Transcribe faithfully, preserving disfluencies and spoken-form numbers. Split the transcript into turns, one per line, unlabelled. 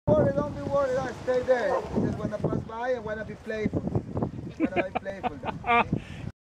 Worry, don't be worried, I stay there. Just wanna pass by and wanna be playful. Wanna be playful.